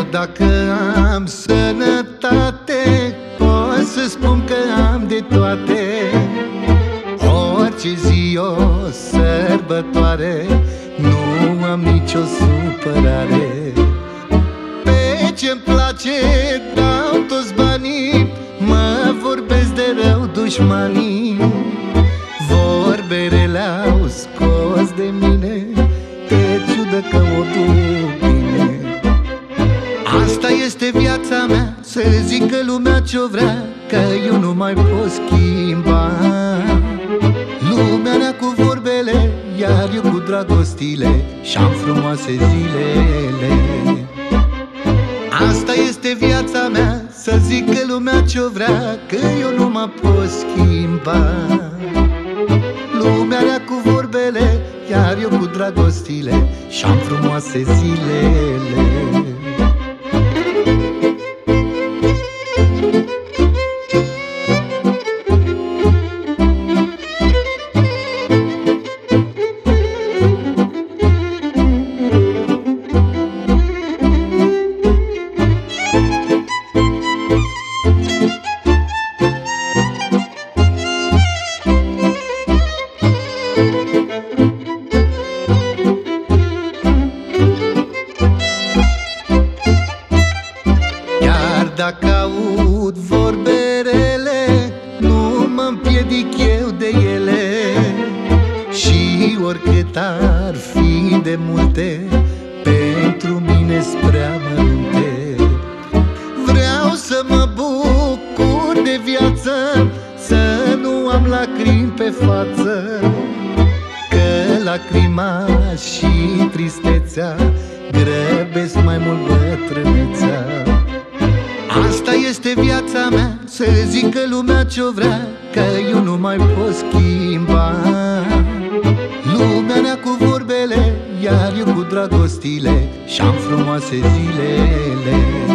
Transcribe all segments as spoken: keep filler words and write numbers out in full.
dacă am sănătate, pot să spun că am de toate. Orice zi o sărbătoare, nu am nicio supărare. Pe ce-mi place dau toți banii, mă vorbesc de rău dușmanii. Vorbele le-au scos de mine, te ciudă că o duc bine. Asta este viața mea, să zică lumea ce-o vrea, că eu nu mai pot schimba. Lumea mea cu vorbele, iar eu cu dragostile, și-am frumoase zilele. Asta este viața mea, să zică lumea ce-o vrea, că eu nu mă pot schimba. Lumea mea cu vorbele, iar eu cu dragostile, și-am frumoase zilele. Dacă aud vorberele, nu mă împiedic eu de ele. Și oricât ar fi de multe, pentru mine-s prea mărunte. Vreau să mă bucur de viață, să nu am lacrimi pe față, că lacrima și tristețea grăbesc mai mult bătrânețea. Asta este viața mea, să zică lumea ce-o vrea, că eu nu mai pot schimba. Lumea mea cu vorbele, iar eu cu dragostile, și-am frumoase zilele.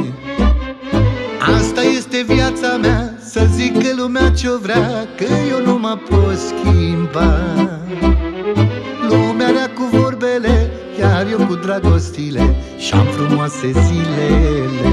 Asta este viața mea, să zică lumea ce-o vrea, că eu nu mă pot schimba. Lumea mea cu vorbele, iar eu cu dragostile, și-am frumoase zilele.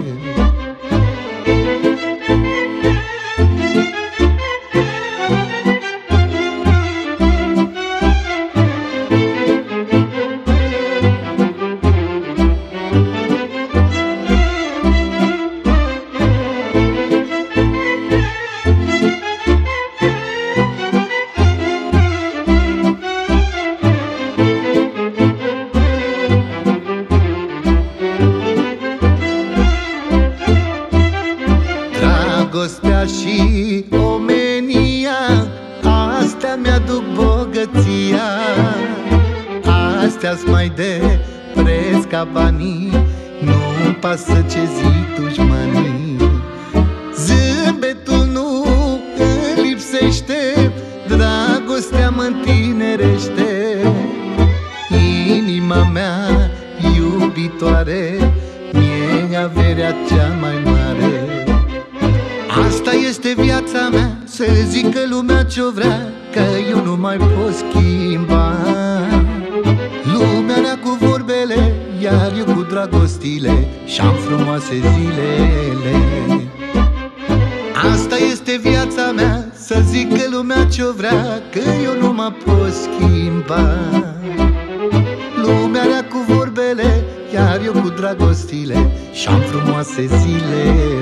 Dragostea și omenia, astea mi-aduc bogăția. Astea-s mai de preț ca banii, nu-mi pasă ce zic dușmanii. Zâmbetul nu îmi lipsește, dragostea mă întinerește. Inima mea iubitoare, mie averea cea mai mare. Asta este viața mea, să zică lumea ce-o vrea, că eu nu mai pot schimba. Lumea mea cu vorbele, iar eu cu dragostile, și-am frumoase zilele. Asta este viața mea, să zică lumea ce-o vrea, că eu nu mă pot schimba. Lumea mea cu vorbele, iar eu cu dragostile, și-am frumoase zilele.